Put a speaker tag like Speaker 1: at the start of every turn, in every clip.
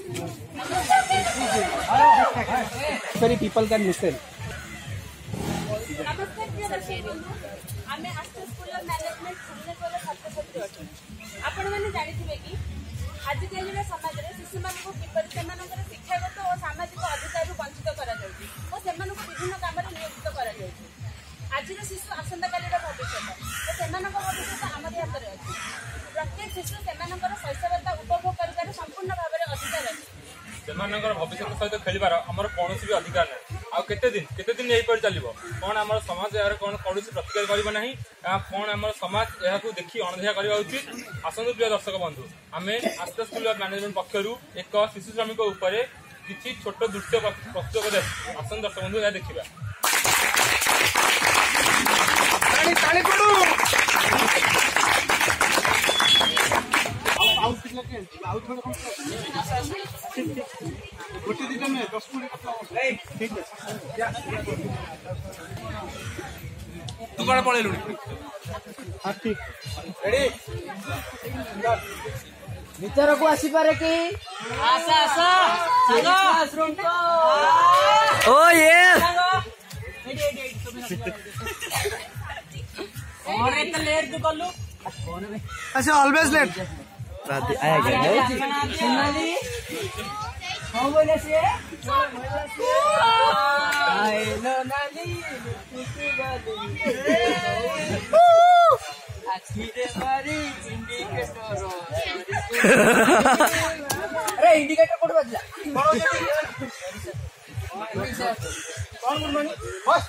Speaker 1: Sorry, people can listen.
Speaker 2: नमस्कार प्रिय दर्शक बंधु आम आस्था स्कूल मैनेजमेंट भुवनेश्वर छात्र छात्री अच्छे आपण मैंने जानते कि आजिकल समाज में शिशु मान किपर शिक्षागत और सामाजिक अधिकार वंचित विभिन्न काम नियोजित कर आज शिशु आसंता काली भविष्य तो से भविष्य आम हाथ में अच्छे प्रत्येक शिशु से शैशवता उपभोग कर संपूर्ण भाव में अधिकार अच्छे
Speaker 3: भविष्य सहित खेलिबार आमर कौन भी अधिकार ना आउ केते दिन यही पर चलिबो कौन आमर समाज यार कौन कौन प्रतिकार करिबो नाही कौन आमर समाज यह देखि अणदेखा करबा उचित आसंतु प्रिय दर्शक बंधु आमे आस्था स्कूल ऑफ मैनेजमेंट पक्षरु एक शिशु श्रमिक उपरे किछि छोट दृश्य प्रस्तुत करे आसन दर्शक बंधु या देखिबा ताली पडू गोटे दिन में 10 मिनट ठीक है तू कौन पड़े लुड़ी हाँ ठीक रेडी
Speaker 4: भीतर को आसी पारे कि आसा आसा क्लासरूम को ओ ये और इतना लेट तू कर लो
Speaker 1: अच्छा ऑलवेज लेट
Speaker 4: आया गया सुनाली कौन बोले से आई नो नाली किसी वाली अच्छी रे मारी इंडिकेटर अरे इंडिकेटर कोड बदला
Speaker 1: कौन गुड बस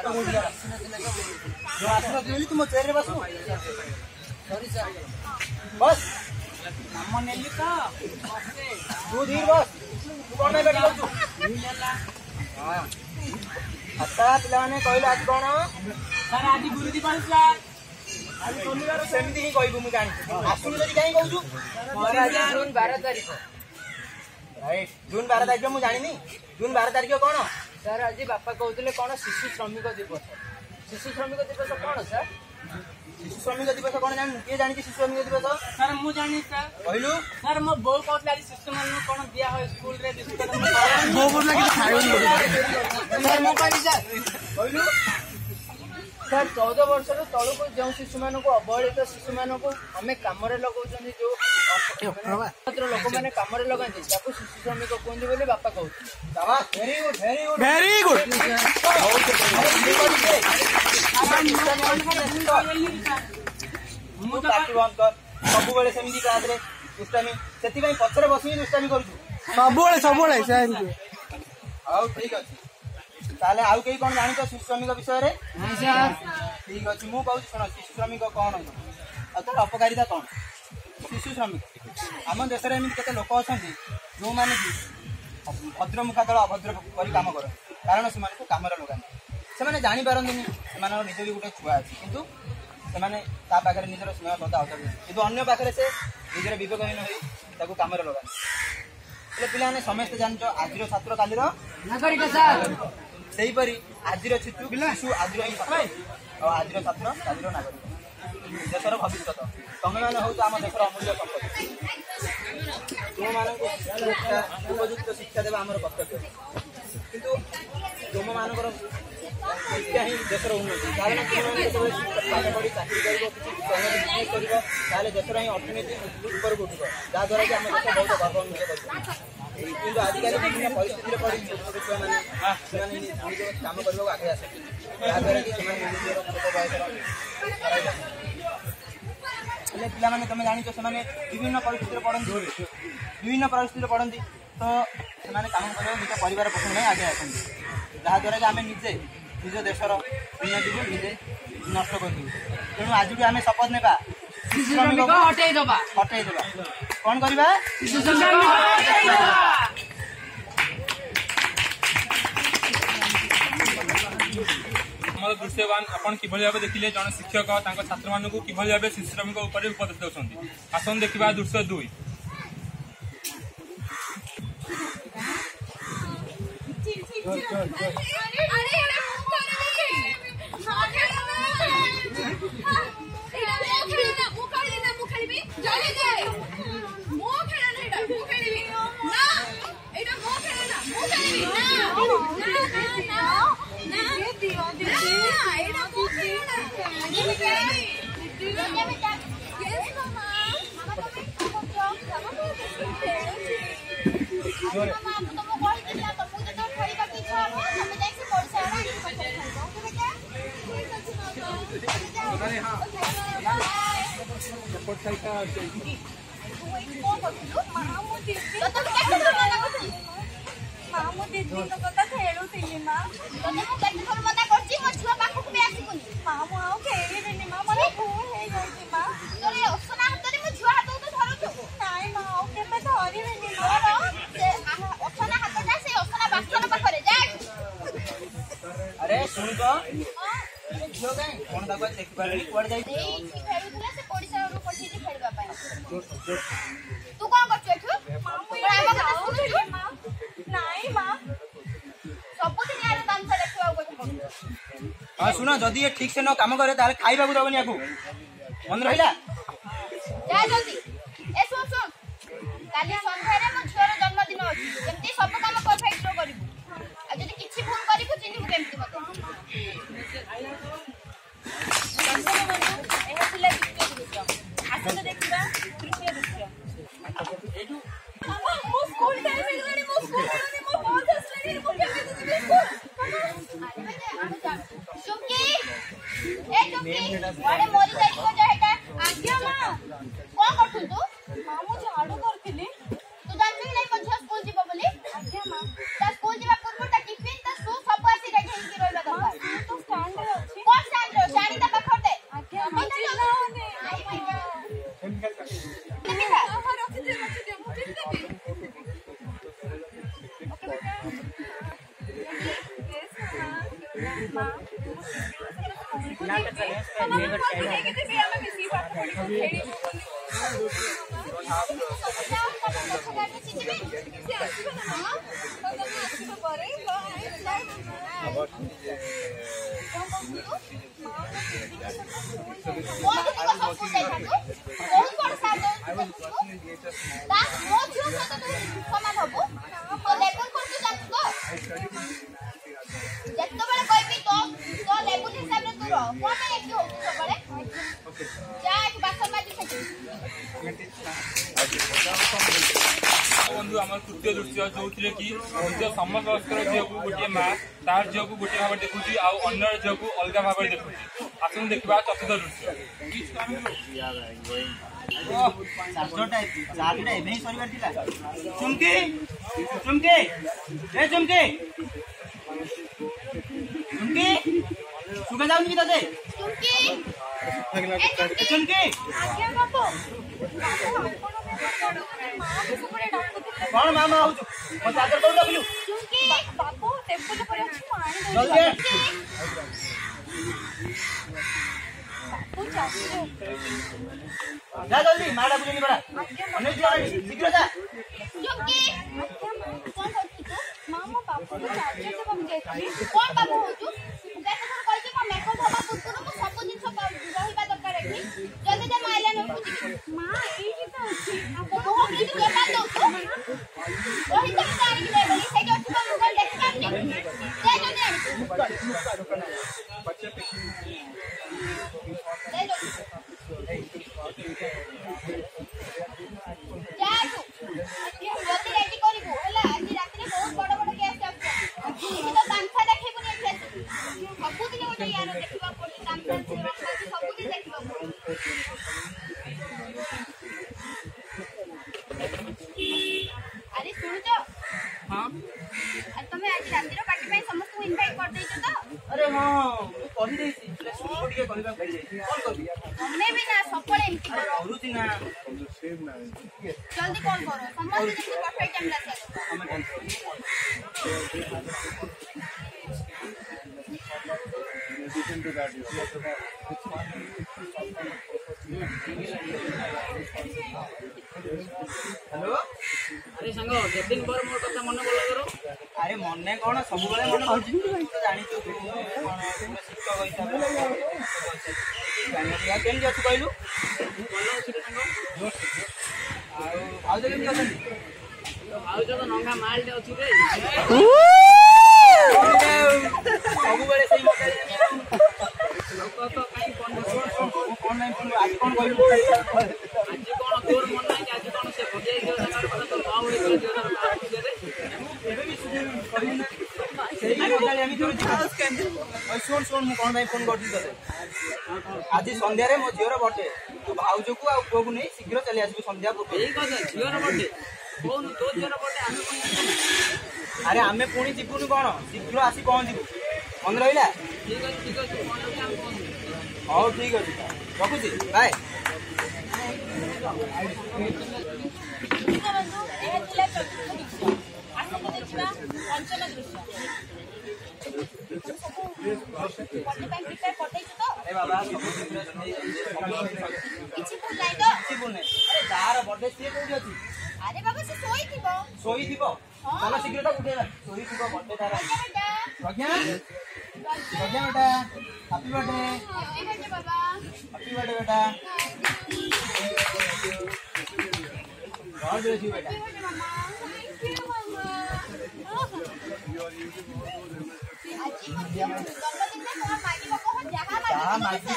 Speaker 1: जो आसना दिली तुम चेयर रे बसो
Speaker 4: सॉरी सर
Speaker 1: बस
Speaker 4: नाम नेली का
Speaker 1: तू धीर बस तू कौन में बैठ तू हां अच्छा पिला माने कहले आज कौन
Speaker 4: सर आज गुरु दिवस ला
Speaker 1: आज शनिवार सेमती ही कहबो मु जानि आसुनी जदी काई कहू
Speaker 4: सर आज जून 12 तारिख
Speaker 1: राइट जून 12 तारिख मु जानि नी जून 12 तारिख कौन
Speaker 4: सर आज बापा कहते कौन शिशु श्रमिक दिवस कौन सर
Speaker 1: शिशु श्रमिक दिवस कौन जान किए जानि शिशु श्रमिक दिवस
Speaker 4: सर मु जानि सर
Speaker 1: कहलु
Speaker 4: सर मो बो कहला शिशु मान कौन दिया हो स्कूल रे बिस्कुट
Speaker 1: बो बोला कि खायो
Speaker 4: सर मो कहली सर कहलु सर 14 वर्ष रो तळु को जो शिशु मान को अवहेलित शिशु मान को हमें काम रे लगाउछन जो मात्र लोक माने काम रे लगाନ୍ତି ताको शिशु श्रमिक कोंदी बोले बापा कहू
Speaker 1: शाबाश वेरी गुड वेरी गुड मु पार्टी बंद कर सब बेले सेमती क्लास रे दुष्टामी सेति पई पछरे बसी दुष्टामी करू सब बेले सेमती आउ ठीक अछि ताले आउ केई कोन जानि तो शिशु श्रमिक विषय रे
Speaker 4: हां सर
Speaker 1: ठीक अछि मु कहू सुन शिशु श्रमिक कोन आ तो अपकारिता कोन शिशु श्रमिक आम देश में एमती केते लोक अच्छा जो मैंने भद्र मुखातल अभद्र करी काम कर कारण से कम लगा से जानी पारती निज भी गोटे छुआ अच्छी कितु से पाखे निजर स्नेह श्रद्धा अवतार कि अन्य पाखे से निजर विवेकहीन हो कम लगा पे समस्ते जान आज छात्र काली
Speaker 4: नागरिक सर
Speaker 1: सेहीपरि आज शिशु आज आज छात्र काली नागरिक देशर भविष्य तमे मैंने हूँ आम देशर अमूल्य संपत्ति तुम मान उपयुक्त शिक्षा देवा आम कर्तव्य किंतु तुम मान शिक्षा ही देशर उन्नति कारण पाठ पढ़ी चाकरी कर देशर ही अर्थनीति ऊपर को उठिब जहाँद्वारा कि आम देश बहुत गर्व अनुभव कर किंतु आजिकल विभिन्न परिस्थिति पड़ी छोट छोट छुआ मैंने कम करने आगे आसे जहाँद्वारा कि पे तुम जान विभिन्न परिस्थिति पढ़ती तो से कम कर निज परिवार पोषण में आगे आसती जहाँद्वारा कि आम निजे निज देशर उन्नति को निजे नष्ट कर तेणु आज भी आम शपथ नेबा
Speaker 4: हटैदेबा
Speaker 1: कौन करवा
Speaker 3: दृश्यवान आपन किभली भाव देखिले जन शिक्षक छात्र मानक किभली भाव शिशु श्रमिक उपदेश दौरान आसन देखा दृश्य 2
Speaker 2: जल्दी मामू दीदी कथा खेलुली माँ मामू आउ खेल माँ मन भूल हो जाती माँ नाई माँ आउ के
Speaker 1: अरे सुन तो झील कहीं कौन देखी पारे कौन जाई
Speaker 2: तू कौन कर नाई माँ सबुदिन यार तामसा देखा
Speaker 1: हाँ सुन जदि ये ठीक से न काम करे ताले खाइबा को दबनी आकू मन रहिला
Speaker 2: जा जल्दी ए सुन सुन काली संध्या रे मो छोर जन्मदिन अछि केमती सब काम परफेक्ट रो करिवु आ जदि किछि भूल करिवु चिन्हिबु केमती मते एहा पिला द्वितीय दृश्य आसले देखिबा तृतीय दृश्य मामा मो स्कूल टाइम हे गलानी मो स्कूल टाइम मो बहुत हसलानी मो केमती दिबे स्कूल चुमकी ए चुमकी वाडे मोरी जाई को जा हेटा आज्ञा मां कोन करथु तू मामू झाड़ू करथिली तू जानबी नै मझिया स्कूल जीव बोली आज्ञा मां ता स्कूल जीवा पूर्व ता टिफिन ता सु सब आसी रेडी हिंकी रहबा दरकार तू स्टैंड रे अछि कोन स्टैंड रे साड़ी ता पखर दे आज्ञा मां चिल्लाओनी आई भैया निमिता हां रखि दे मु चिल देबी ओके बेटा यस मां
Speaker 1: नाटक चले नेवर चाइल्ड
Speaker 2: देखते भी हमें किसी बात थोड़ी खेड़ी ଯେତେବେଳେ କହିବି ତ ଲେବୁଲ ହିସାବରେ ତୁ ରହ କଣ ପାଇଁ ଏଠି ହଉଛୁ ସବୁବେଳେ ଯା ଏଠି ବାସନ ମାଜି ସେଠି
Speaker 3: बंधु आम तृतीय दृश्य जो कि निज समवयस्कर झील को गोटे माँ तार झील को गोटे भाव देखुची आउ अन्य झील को अलग भाव देखुची आसन देखा चतुर्थ दृश्य
Speaker 1: चुमकी चुमकी ए चुमकी चुमकी सुगा जाऊनी कि तते
Speaker 2: चुमकी
Speaker 1: चुमकी
Speaker 2: आज्ञा बाबू
Speaker 1: कौन मामा आउछु मो चादर कोड रखलु
Speaker 2: चुमकी बाबू टेबल पर अछि पानी दे
Speaker 1: जल्दी
Speaker 2: बाबू चाची
Speaker 1: जा जल्दी माडा बुलिनी बड़ा अने शीघ्र जा
Speaker 2: चुमकी कौन होछु तू मामा बाबू चाची से हम देखी कौन बाबू होछु देखो सर कहि कि मेकअप होबा पुतुरो को सब दिन सब रहिबा दरकार अछि जल्दी जे माइला न पूछि मां एई कि त अछि आपको बहुत दिन के बाद दो ओही त जानि कि लेबली से जो तुम मोबाइल देख के जा जल्दी बच्चे पे ले लो जा तू जल्दी रेडी करिबो हला आज रात रे बहुत बड़ बड़ केस आछे इही तो तांसा देखैबुनी एथे सब दिन गोटे यार देखिबा पड़े तांसा सब दिन देखिबा अरे सुन तो
Speaker 1: हां
Speaker 2: अरे तुम आज रात रो पार्टी में समस्त को इनवाइट कर देइछो तो
Speaker 1: अरे हां कहि देसी सुन के कहबा कहि देसी कॉल कर
Speaker 2: हमें भी ना सफल एंटी करो
Speaker 1: औरुती ना
Speaker 2: जल्दी कॉल करो समस्त देखि परफेक्ट टाइम लासे
Speaker 1: हम
Speaker 5: addition to that you have to
Speaker 1: hello
Speaker 4: अरे संग केते दिन पर मोर कथा मन बोला करो
Speaker 1: अरे मने कोन सब बेले मन होची तू तो जानि तू कोन शिक्षक होइता जानि या केन जछु कहलु
Speaker 4: बोलो छिरे संग
Speaker 1: आउ केन जछन
Speaker 4: आउ जो नंगा माल दे अछि रे
Speaker 1: सब बेले सही मत
Speaker 4: लोक तो काई कोन
Speaker 1: कोन नहीं कोन आज कोन कहलु
Speaker 4: आज कोन तोर मन नहीं आज कोन से बजे जो जगह पर तो गांव रे जो जगह
Speaker 1: ताले एमी तोर सुन सुन मु कोन भाई फोन करती तते आज संध्या रे मो झियोर बर्थडे तू भाउजो को आ पुओ को नै शीघ्र चली आसबो संध्या पूर्व
Speaker 4: एई कथा झियोर बर्थडे कोन तो झियोर बर्थडे आमे कोन
Speaker 1: अरे आमे पुणी जिबुनु कोन शीघ्र आसी पहुंचीबु मन रहिला
Speaker 4: ठीक है फोन रे हम फोन
Speaker 1: हां ठीक अछि रखुची बाय
Speaker 2: बंधु एहे थिला चतुर्थ दृश्य आसक देखिबा पंचम दृश्य
Speaker 1: अरे बाबा
Speaker 2: किछि भूल नाही तो
Speaker 1: किछि बोल नै अरे तार बर्थडे सिए कोठी अछि
Speaker 2: अरे बाबा से सोई
Speaker 1: थीबो चलो शीघ्र तो उठेला सोई थीबो बर्थडे तार प्रज्ञा प्रज्ञा बेटा हैप्पी बर्थडे
Speaker 2: बाबा
Speaker 1: हैप्पी बर्थडे बेटा God bless you बेटा जहाँ मांगी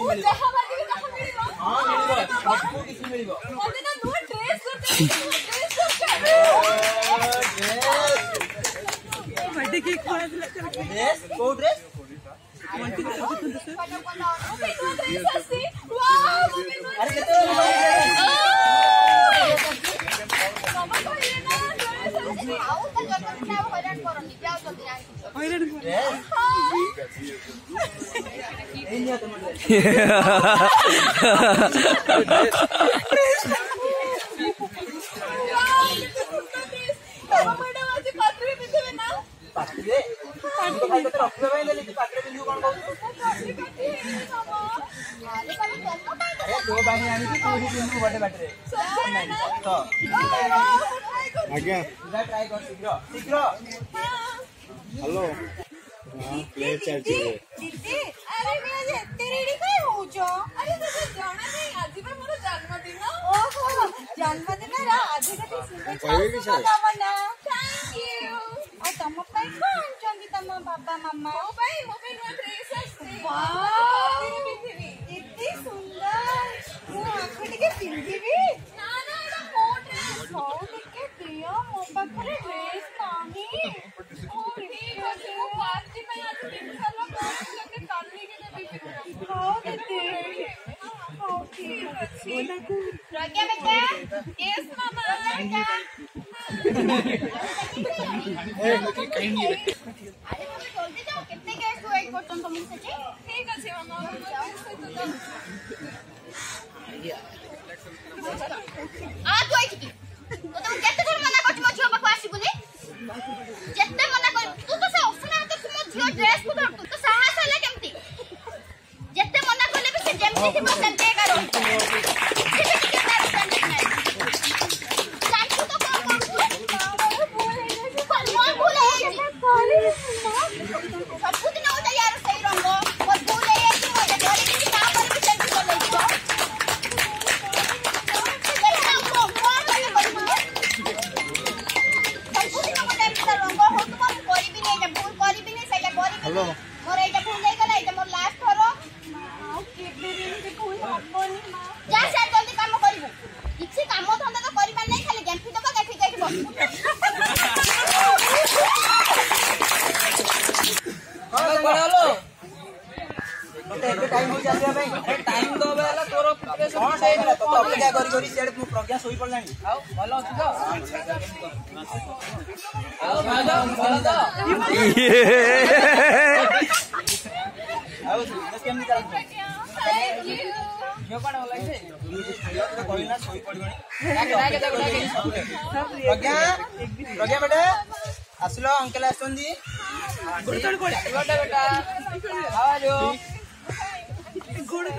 Speaker 1: हाँ मिलिबो सबको किसी मिलिबो ड्रेस को ड्रेस अरे कितने
Speaker 5: आज्ञा
Speaker 1: ट्राई कर शीघ्र शीघ्र
Speaker 5: हेलो प्ले चलती है
Speaker 2: दीदी अरे मैं जे तेरेडी काय होचो अरे तुझे जाना नहीं आज पर मोर जन्मदिन ओहो जन्मदिन रा आज के शुभेच्छा ना थैंक यू आ तम पाई कोन चंदी तम बाबा मम्मा ओ भाई नो ड्रेस आछे वाओ इतनी सुंदर मो आखटी के पिंदीबी ना ना एटा मो ड्रेस हो देखे दियो मो पाखरे ड्रेस नाही ओ ठीक আছে मो पार्टी में आज दिन सारा बहुत लगे काली के देबी हो देते हो ठीक আছে प्रज्ञा बेटा यस मामा
Speaker 1: ए निकल कहीं नहीं रहते
Speaker 2: अरे मम्मी जल्दी जाओ कितने गेस्ट वेट करछन तुम से ठीक আছে मामा आ तो आई थी तो तुम जत्ते थोड़ मना करछ मो झियो पाखु आसी बुनी जत्ते मना कर तू तो से ऑप्शन आते तुम झियो ड्रेस को धर तू तो साहस हला केमती जत्ते मना करले भी से जेमती थी बस सेंटे करो
Speaker 5: हेलो
Speaker 2: मोर एटा भूल नहीं गला एटा मोर लास्ट थरो आ केबे रे भूल हबनी जा से जल्दी काम करिवो किछि काम धंदा तो करि मान नहीं खाली गेंफी तो गेंफी केठी बस
Speaker 1: कौन पढ़ालो मते एते टाइम हो जासिया भाई अरे टाइम दो बेला तोर प्रिपरेशन कौन टाइम रे तो अपेक्षा करी करी सेड मु प्रज्ञा सोई पड़लानी आओ भलो अछि तो आओ भालो भलो तो आओ दस केम निकाल
Speaker 2: थैंक यू
Speaker 1: यो कोन होला छै तो कोइना सोई पड़बनी प्रज्ञा प्रज्ञा बेटा आसलो अंकल आसंदी गुड़ कोड़ बेटा हाउ आर यू गुड़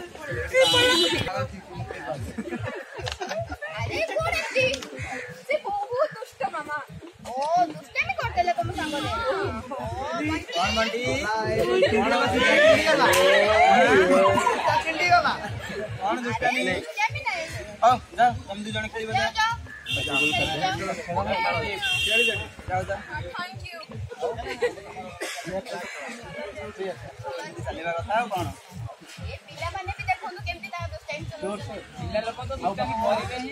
Speaker 2: अरे गुड़ती से बहुत दुष्ट मामा ओ दुष्टमी करतेले तुम संगले
Speaker 1: कौन बंटी कौन दुष्टामी
Speaker 2: दुष्टमी नहीं
Speaker 1: आओ जा तुम दो जन खेलिबो जा
Speaker 2: जाओ
Speaker 1: जाओ जा
Speaker 2: थैंक यू
Speaker 1: चलेबा कथा कौन
Speaker 2: ए पिला माने भी देखो केमती ता दुष्ट
Speaker 1: ପିଲା ଲୋକ ତ ଦୁଷ୍ଟାମି କରିବେ ହିଁ।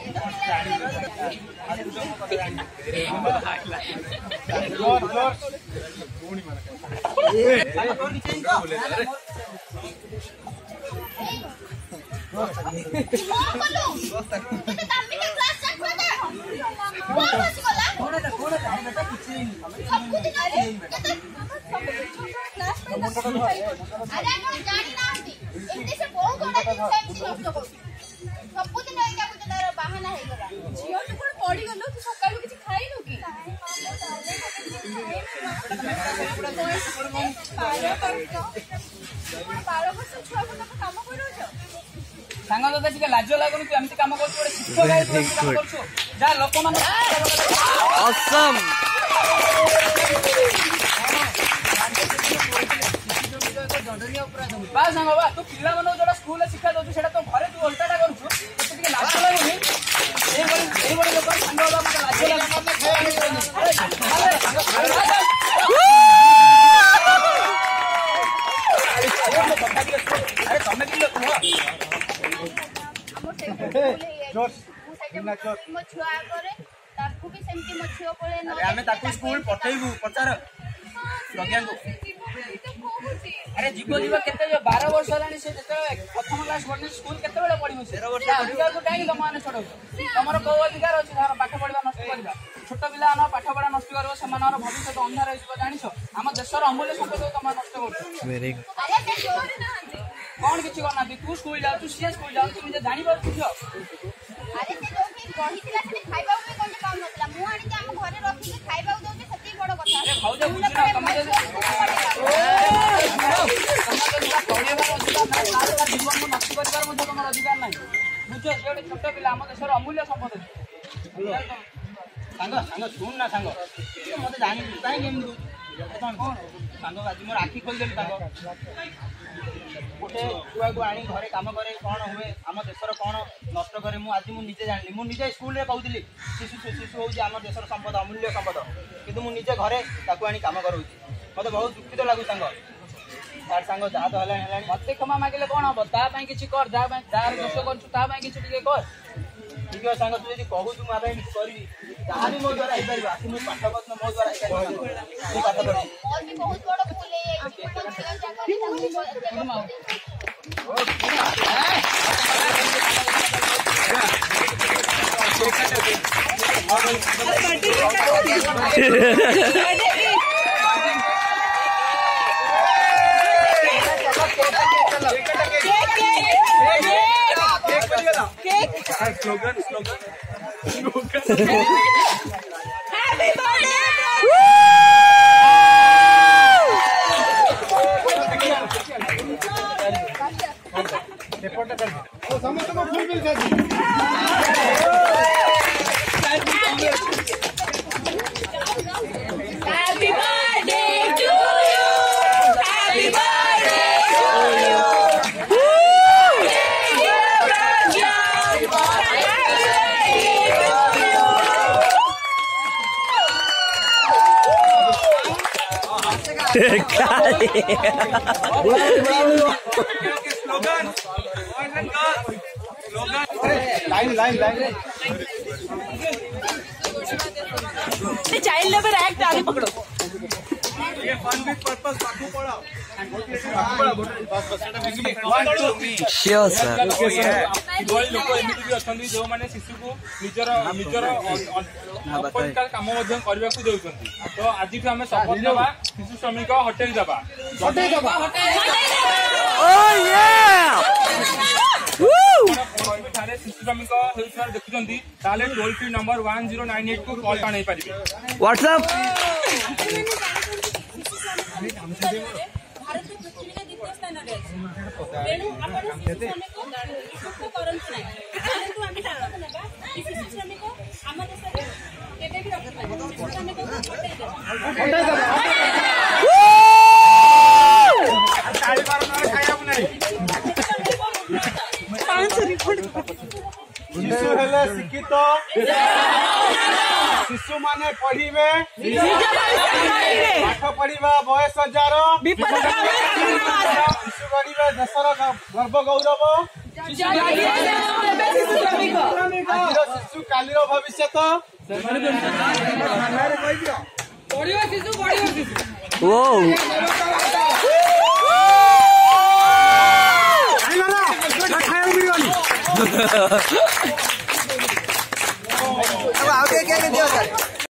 Speaker 2: ପଡିଗଲୁ ତୁ ସକାଳୁ କିଛି ଖାଇନୁ କି?
Speaker 1: ସାଙ୍ଗ ତତେ ଟିକେ ଲାଜ ଲାଗୁନି? ତୁ ଏମିତି କାମ କରୁଛୁ, ଗୋଟେ ଶିକ୍ଷକ କାମ କରୁଛୁ, ଯାହା ଲୋକମାନେ ଦଣ୍ଡନୀୟ ଅପରାଧ। ବା ସାଙ୍ଗ ବା ତୁ ପିଲାମାନଙ୍କୁ ଯୋଉଟା ସ୍କୁଲରେ ଶିକ୍ଷା ଦଉଛୁ ସେଇଟା ତ ଘରେ ତୁ ଓଲଟାଟା କରୁଛୁ, ତତେ ଟିକେ ଲାଜ ଲାଗୁନି? ଏଇଭଳି ଲୋକ ସାଙ୍ଗ ହବା ମତେ ଲାଜ ଲାଗୁନି। ଆରେ ତମେ ବି ଲୋକ
Speaker 2: ମୋ ଛୁଆ ଆଗରେ ତାକୁ ବି ସେମିତି ମୋ ଝିଅ ପଳେଇ
Speaker 1: ଆମେ ତାକୁ ସ୍କୁଲ ପଠେଇବୁ, ପଚାର ପ୍ରଜ୍ଞାଙ୍କୁ। ଆରେ ଯିବ କେତେ 12 ବର୍ଷ ହେଲାଣି, ସେ ଯେତେବେଳେ ପ୍ରଥମ କ୍ଲାସ ପଢିଲେ ସ୍କୁଲ କେତେବେଳେ ପଢିବ? ସେ ଅଧିକାରକୁ କାହିଁକି ତମମାନେ ଛଡଉଛ? ତମର କୋଉ ଅଧିକାର ଅଛି ତାଙ୍କର ପାଠ ପଢିବା ନଷ୍ଟ କରିବା? ଛୋଟ ପିଲାମାନଙ୍କ ପାଠ ପଢା ନଷ୍ଟ କରିବ, ସେମାନଙ୍କର ଭବିଷ୍ୟତ ଅନ୍ଧାର ହେଇଯିବ। ଜାଣିଛ ଆମ ଦେଶର ଅମୂଲ୍ୟ ସମ୍ପଦ ତମେ ନଷ୍ଟ କରୁଛ। କଣ କିଛି କରୁନାହାନ୍ତି? ତୁ ସ୍କୁଲ ଯାଉଛୁ, ସିଏ ସ୍କୁଲ ଯାଉଛୁ, ନିଜେ ଜାଣିପାରୁଛୁ ଝିଅ? ଜୀବନକୁ ନଷ୍ଟ କରିବାର ମଧ୍ୟ ତମର ଅଧିକାର ନାହିଁ। ବୁଝ, ସେ ଗୋଟେ ଛୋଟ ପିଲା, ଆମ ଦେଶର ଅମୂଲ୍ୟ ସମ୍ପଦ। ସାଙ୍ଗ ଶୁଣ ନା ସାଙ୍ଗ, ମତେ ଜାଣିଛୁ କାହିଁକି ଏମିତି କଣ ସାଙ୍ଗ? ଆଜି ମୋର ଆଖି ଖୋଲିଦେଲି ସାଙ୍ଗ। ଗୋଟେ ଛୁଆକୁ ଆଣି ଘରେ କାମ କରେ, କଣ ହୁଏ, ଆମ ଦେଶର କଣ ନଷ୍ଟ କରେ, ମୁଁ ନିଜେ ଜାଣିଲି। ମୁଁ ନିଜେ ସ୍କୁଲରେ କହୁଥିଲି ଶିଶୁ ହେଉଛି ଆମ ଦେଶର ସମ୍ପଦ, ଅମୂଲ୍ୟ ସମ୍ପଦ, କିନ୍ତୁ ମୁଁ ନିଜେ ଘରେ ତାକୁ ଆଣି କାମ କରଉଛି। ମତେ ବହୁତ ଦୁଃଖିତ ଲାଗୁଛି ସାଙ୍ଗ। ତାର ସାଙ୍ଗ ଯାହା ତ ହେଲାଣି, ମତେ କ୍ଷମା ମାଗିଲେ କଣ ହବ? ତା ପାଇଁ କିଛି କର, ଯାହା ପାଇଁ ଯାହାର ଦୋଷ କରୁଛୁ ତା ପାଇଁ କିଛି ଟିକେ କର। ଠିକ ଅଛି ସାଙ୍ଗ, ତୁ ଯଦି କହୁଛୁ ମୋ ପାଇଁ କିଛି କରିବି, ଯାହା ବି ମୋ ଦ୍ୱାରା ହେଇପାରିବ। ଆସି ମୁଁ ପାଠ କରୁନ, ମୋ ଦ୍ୱାରା ହେଇପାରିବ, ମୁଁ ପାଠ କରିବି। Slogan happy birthday. समस्त को फुल बिल कर दी। Happy birthday to you, happy birthday to you. Child labour act आगे पकड़ो। ये फन विद पर्पस बाकू पढ़ाओ।
Speaker 5: Sure sir.
Speaker 3: लोक एमती भी अच्छा जो मैंने शिशु को निजर अपरिष्कार कम करने को देउछंती। तो आज आम शपथ ना शिशु श्रमिक हटेल दबा। शिशु श्रमिक देखुंत टोल फ्री नंबर 1098 को कॉल नहीं पारे।
Speaker 5: व्हाट्सएप
Speaker 2: भारत पृथ्वी का द्वितीय स्थान रे तेणु आपण शिशु श्रमिक दुख करंतु नाही परंतु आम्ही शपथ नेबा कि शिशु श्रमिक आम देश रे केबे भी रखि पाबो। शिशु श्रमिक को हटाई देबो।
Speaker 3: ताली मारो ना खाया नहीं।
Speaker 2: 500 रिपोर्ट
Speaker 6: शिशु हेले शिक्षित शिशु माने पढ़िबे पाठ पढ़िबा बयस जार शिशु गढ़िबे देशर गर्व गौरव ଆଜିର ଶିଶୁ କାଲିର ଭବିଷ୍ୟତ।
Speaker 1: ଆଉ ଟିକେ ଦିଅ ସାର୍।